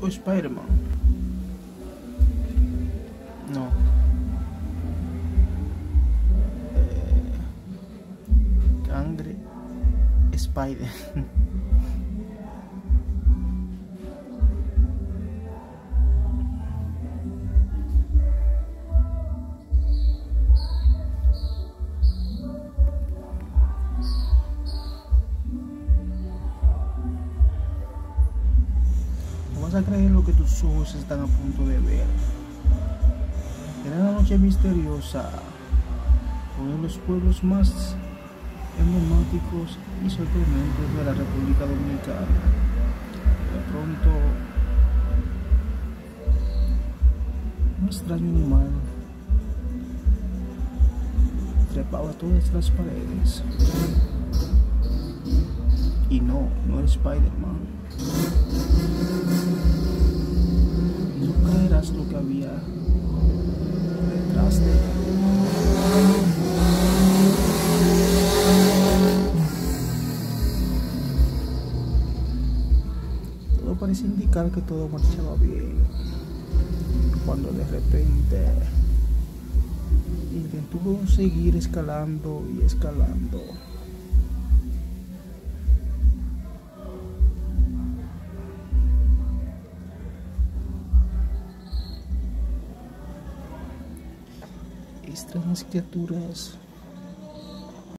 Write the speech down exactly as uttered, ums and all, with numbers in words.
Spider-Man. No. Eh, Cangre Spider. No vas a creer lo que tus ojos están a punto de ver. Era una noche misteriosa, uno de los pueblos más emblemáticos y sorprendentes de la República Dominicana. De pronto, un extraño animal trepaba todas las paredes. Y no, no era Spider-Man. Y no creerás lo que había detrás de él. Todo parece indicar que todo marchaba bien, cuando de repente intentó seguir escalando y escalando. Extrañas criaturas